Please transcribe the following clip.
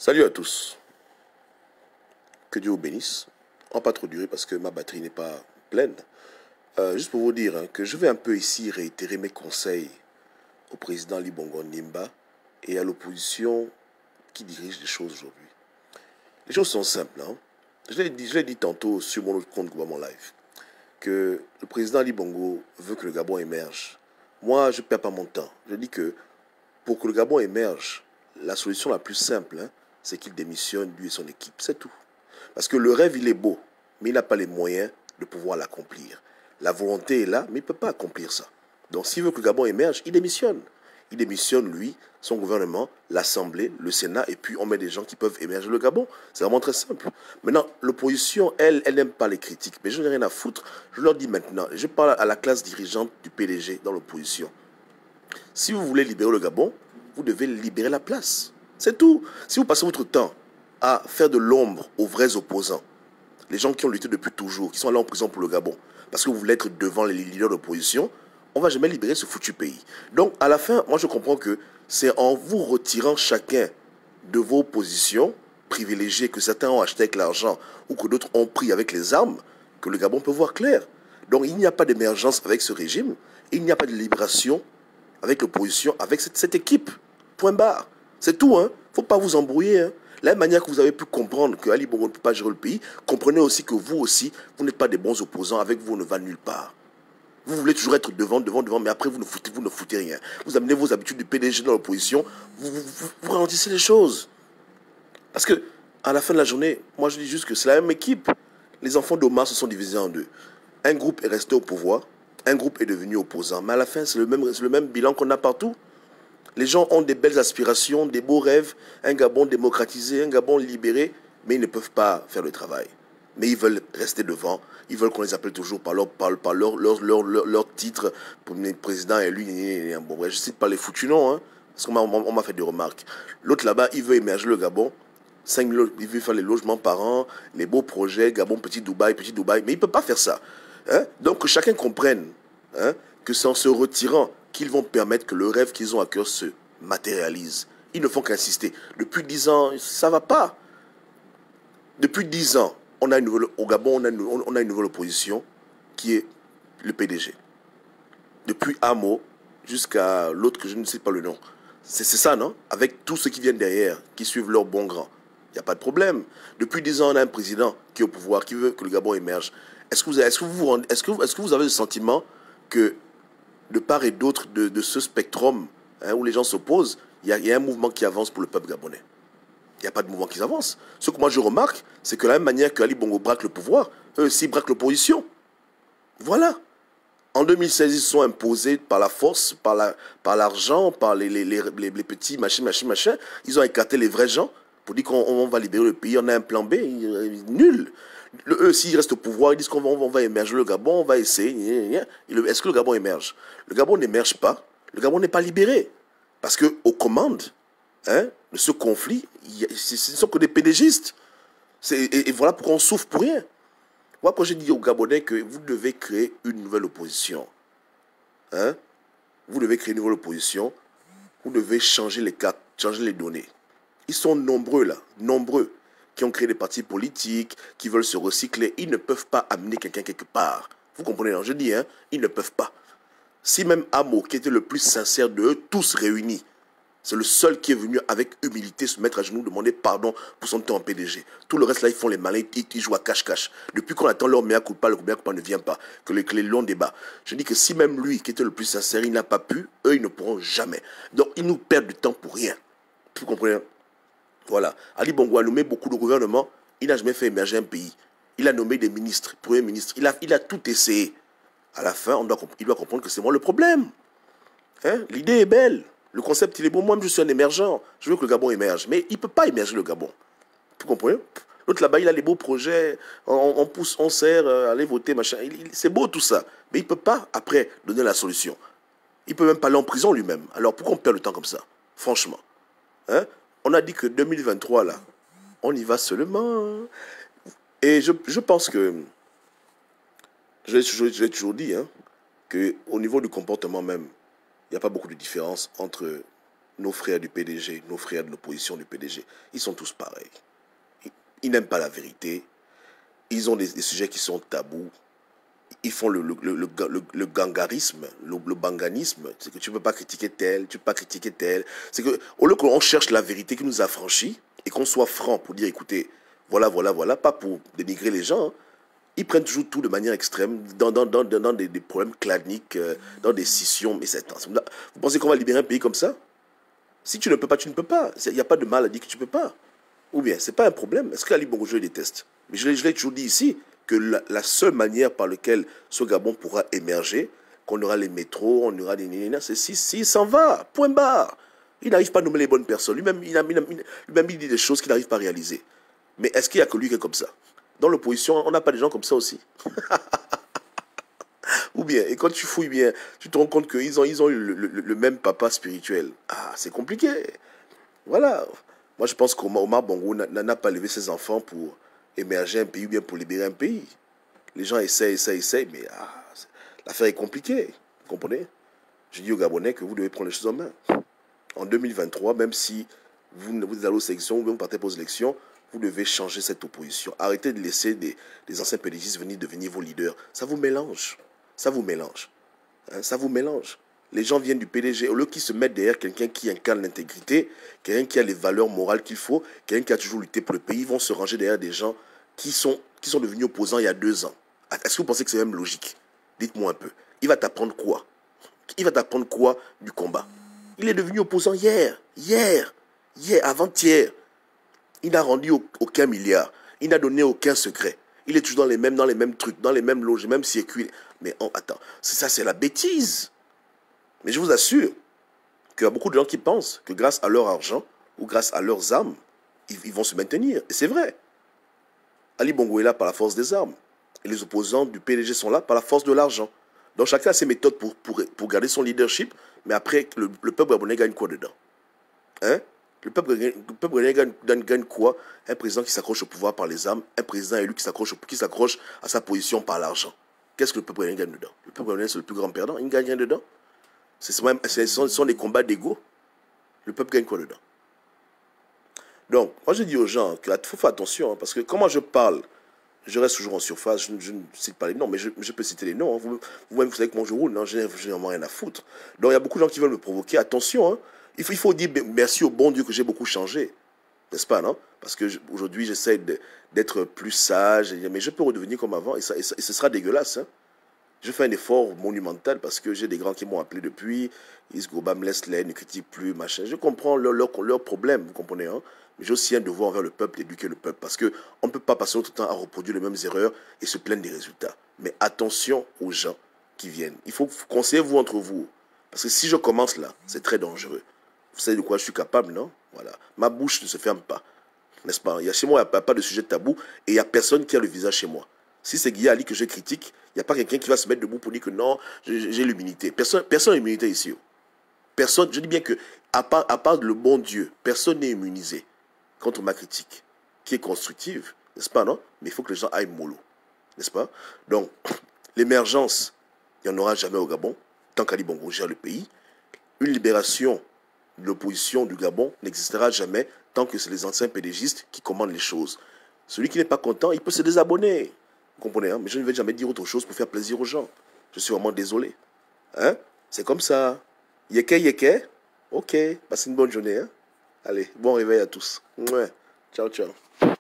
Salut à tous, que Dieu vous bénisse. On va pas trop durer parce que ma batterie n'est pas pleine. Juste pour vous dire que je vais un peu ici réitérer mes conseils au président Ali Bongo Ondimba et à l'opposition qui dirige les choses aujourd'hui. Les choses sont simples. Je l'ai dit tantôt sur mon autre compte Gouvernement Live que le président Ali Bongo veut que le Gabon émerge. Moi, je ne perds pas mon temps. Je dis que pour que le Gabon émerge, la solution la plus simple, c'est qu'il démissionne, lui et son équipe. C'est tout. Parce que le rêve, il est beau, mais il n'a pas les moyens de pouvoir l'accomplir. La volonté est là, mais il ne peut pas accomplir ça. Donc s'il veut que le Gabon émerge, il démissionne. Il démissionne, lui, son gouvernement, l'Assemblée, le Sénat, et puis on met des gens qui peuvent émerger le Gabon. C'est vraiment très simple. Maintenant, l'opposition, elle n'aime pas les critiques. Mais je n'ai rien à foutre. Je leur dis maintenant, je parle à la classe dirigeante du PDG dans l'opposition. Si vous voulez libérer le Gabon, vous devez libérer la place. C'est tout. Si vous passez votre temps à faire de l'ombre aux vrais opposants, les gens qui ont lutté depuis toujours, qui sont allés en prison pour le Gabon, parce que vous voulez être devant les leaders d'opposition, on ne va jamais libérer ce foutu pays. Donc, à la fin, moi je comprends que c'est en vous retirant chacun de vos positions privilégiées que certains ont acheté avec l'argent ou que d'autres ont pris avec les armes que le Gabon peut voir clair. Donc, il n'y a pas d'émergence avec ce régime, il n'y a pas de libération avec l'opposition, avec cette équipe. Point barre. C'est tout, hein. Faut pas vous embrouiller, hein. La même manière que vous avez pu comprendre que Ali Bongo ne peut pas gérer le pays, comprenez aussi que vous aussi, vous n'êtes pas des bons opposants. Avec vous, on ne va nulle part. Vous voulez toujours être devant, mais après, vous ne foutez rien. Vous amenez vos habitudes du PDG dans l'opposition, vous ralentissez les choses. Parce que, à la fin de la journée, moi je dis juste que c'est la même équipe. Les enfants d'Omar se sont divisés en deux. Un groupe est resté au pouvoir, un groupe est devenu opposant. Mais à la fin, c'est le même bilan qu'on a partout. Les gens ont des belles aspirations, des beaux rêves, un Gabon démocratisé, un Gabon libéré, mais ils ne peuvent pas faire le travail. Mais ils veulent rester devant, ils veulent qu'on les appelle toujours par leur titre, premier président élu. Bon, je ne cite pas les foutus noms, parce qu'on m'a fait des remarques. L'autre là-bas, il veut émerger le Gabon, 5 000, il veut faire les logements par an, les beaux projets, Gabon, petit Dubaï, mais il ne peut pas faire ça. Donc que chacun comprenne que c'est en se retirant qu'ils vont permettre que le rêve qu'ils ont à cœur se matérialise. Ils ne font qu'insister. Depuis 10 ans, ça ne va pas. Depuis 10 ans, au Gabon, on a une nouvelle opposition qui est le PDG. Depuis Amo jusqu'à l'autre que je ne sais pas le nom. C'est ça, non? Avec tous ceux qui viennent derrière, qui suivent leur bon grand. Il n'y a pas de problème. Depuis 10 ans, on a un président qui est au pouvoir, qui veut que le Gabon émerge. Est-ce que vous avez le sentiment que de part et d'autre de ce spectrum où les gens s'opposent, il y a un mouvement qui avance pour le peuple gabonais? Il n'y a pas de mouvement qui avance. Ce que moi je remarque, c'est que de la même manière qu'Ali Bongo braque le pouvoir, eux aussi braquent l'opposition. Voilà. En 2016, ils se sont imposés par la force, par l'argent, par les petits machins. Ils ont écarté les vrais gens pour dire qu'on va libérer le pays. On a un plan B, nul. Eux, s'ils restent au pouvoir, ils disent qu'on va émerger le Gabon, on va essayer. Est-ce que le Gabon émerge? Le Gabon n'émerge pas. Le Gabon n'est pas libéré. Parce qu'aux commandes de ce conflit, ce ne sont que des pédégistes. Et voilà pourquoi on souffre pour rien. Moi, quand j'ai dit aux Gabonais que vous devez créer une nouvelle opposition, vous devez créer une nouvelle opposition, vous devez changer les cartes, changer les données. Ils sont nombreux là, nombreux, qui ont créé des partis politiques, qui veulent se recycler. Ils ne peuvent pas amener quelqu'un quelque part. Vous comprenez, non? Je dis, ils ne peuvent pas. Si même Amo, qui était le plus sincère d'eux, tous réunis, c'est le seul qui est venu avec humilité se mettre à genoux, demander pardon pour son temps en PDG. Tout le reste là, ils font les malins, ils jouent à cache-cache. Depuis qu'on attend leur mea culpa, le mea culpa ne vient pas, que les longs débats. Je dis que si même lui, qui était le plus sincère, il n'a pas pu, eux, ils ne pourront jamais. Donc, ils nous perdent du temps pour rien. Vous comprenez? Voilà. Ali Bongo a nommé beaucoup de gouvernements. Il n'a jamais fait émerger un pays. Il a nommé des ministres, premiers ministres. Il a tout essayé. À la fin, il doit comprendre que c'est moi le problème. L'idée est belle. Le concept, il est bon. Moi-même, je suis un émergent. Je veux que le Gabon émerge. Mais il ne peut pas émerger le Gabon. Vous comprenez? L'autre là-bas, il a les beaux projets. On pousse, on serre, allez voter, machin. C'est beau tout ça. Mais il ne peut pas, après, donner la solution. Il ne peut même pas aller en prison lui-même. Alors pourquoi on perd le temps comme ça? Franchement. On a dit que 2023, là, on y va seulement. Et je pense que, je l'ai toujours dit, qu'au niveau du comportement même, il n'y a pas beaucoup de différence entre nos frères du PDG, nos frères de l'opposition du PDG, ils sont tous pareils. Ils n'aiment pas la vérité. Ils ont des sujets qui sont tabous. Ils font le gangarisme, le banganisme. C'est que tu ne peux pas critiquer tel, tu ne peux pas critiquer tel. C'est que, au lieu qu'on cherche la vérité qui nous a franchis et qu'on soit franc pour dire, écoutez, voilà, pas pour dénigrer les gens, hein. Ils prennent toujours tout de manière extrême, dans des problèmes claniques, dans des scissions. Mais vous pensez qu'on va libérer un pays comme ça? Si tu ne peux pas, tu ne peux pas. Il n'y a pas de mal à dire que tu ne peux pas. Ou bien, ce n'est pas un problème. Est-ce qu'Ali Bongo, je le déteste? Mais je l'ai toujours dit ici, que la seule manière par laquelle ce Gabon pourra émerger, qu'on aura les métros, on aura des nénénas, c'est s'il s'en va, point barre. Il n'arrive pas à nommer les bonnes personnes. Lui-même, il dit des choses qu'il n'arrive pas à réaliser. Mais est-ce qu'il n'y a que lui qui est comme ça? Dans l'opposition, on n'a pas des gens comme ça aussi. Ou bien, et quand tu fouilles bien, tu te rends compte qu'ils ont eu le même papa spirituel. Ah, c'est compliqué. Voilà. Moi, je pense qu'Omar Bongo n'a pas élevé ses enfants pour émerger un pays ou bien pour libérer un pays. Les gens essayent, mais l'affaire est compliquée. Vous comprenez? Je dis aux Gabonais que vous devez prendre les choses en main. En 2023, même si vous allez aux élections ou même vous partez pour les élections, vous devez changer cette opposition. Arrêtez de laisser des anciens PDGistes venir devenir vos leaders. Ça vous mélange. Ça vous mélange. Hein, ça vous mélange. Les gens viennent du PDG. Au lieu qu'ils se mettent derrière quelqu'un qui incarne l'intégrité, quelqu'un qui a les valeurs morales qu'il faut, quelqu'un qui a toujours lutté pour le pays, ils vont se ranger derrière des gens qui sont devenus opposants il y a 2 ans. Est-ce que vous pensez que c'est même logique? Dites-moi un peu. Il va t'apprendre quoi? Il va t'apprendre quoi du combat? Il est devenu opposant hier, avant-hier. Il n'a rendu aucun milliard. Il n'a donné aucun secret. Il est toujours dans les mêmes trucs, dans les mêmes loges, les mêmes circuits. Mais attends, ça c'est la bêtise. Mais je vous assure qu'il y a beaucoup de gens qui pensent que grâce à leur argent ou grâce à leurs armes, ils vont se maintenir. Et c'est vrai. Ali Bongo est là par la force des armes. Et les opposants du PDG sont là par la force de l'argent. Donc chacun a ses méthodes pour garder son leadership. Mais après, le peuple gabonais gagne quoi dedans? Hein? Le peuple gabonais gagne quoi? Un président qui s'accroche au pouvoir par les armes, un président élu qui s'accroche à sa position par l'argent. Qu'est-ce que le peuple gabonais gagne dedans? Le peuple gabonais, c'est le plus grand perdant. Il ne gagne rien dedans. Ce sont des combats d'ego. Le peuple gagne quoi dedans? Donc, moi je dis aux gens qu'il faut faire attention, hein, parce que comment je parle, je reste toujours en surface, je ne cite pas les noms, mais je peux citer les noms. Hein. Vous-même, vous savez comment je roule, non, je n'ai vraiment rien à foutre. Donc, il y a beaucoup de gens qui veulent me provoquer. Attention, hein, il faut dire merci au bon Dieu que j'ai beaucoup changé. N'est-ce pas, non? Parce qu'aujourd'hui, j'essaie d'être plus sage, mais je peux redevenir comme avant, et ce sera dégueulasse. Hein. Je fais un effort monumental parce que j'ai des grands qui m'ont appelé depuis. Isgoba me laisse l'air, ne critique plus, machin. Je comprends leurs problèmes, vous comprenez, hein? Mais j'ai aussi un devoir envers le peuple, d'éduquer le peuple. Parce qu'on ne peut pas passer notre temps à reproduire les mêmes erreurs et se plaindre des résultats. Mais attention aux gens qui viennent. Il faut conseiller-vous entre vous. Parce que si je commence là, c'est très dangereux. Vous savez de quoi je suis capable, non? Voilà. Ma bouche ne se ferme pas. N'est-ce pas? Chez moi, il n'y a pas de sujet tabou et il n'y a personne qui a le visage chez moi. Si c'est Guy Ali que je critique, il n'y a pas quelqu'un qui va se mettre debout pour dire que non, j'ai l'immunité. Personne n'a l'immunité ici. Personne, je dis bien que, à part le bon Dieu, personne n'est immunisé contre ma critique, qui est constructive, n'est-ce pas, non? Mais il faut que les gens aillent mollo, n'est-ce pas? Donc, l'émergence, il n'y en aura jamais au Gabon, tant qu'Ali Bongo gère le pays. Une libération de l'opposition du Gabon n'existera jamais tant que c'est les anciens pédégistes qui commandent les choses. Celui qui n'est pas content, il peut se désabonner. Vous comprenez, hein? Mais je ne vais jamais dire autre chose pour faire plaisir aux gens. Je suis vraiment désolé. Hein? C'est comme ça. Yeke. Ok. Passez une bonne journée. Hein? Allez, bon réveil à tous. Ouais. Ciao, ciao.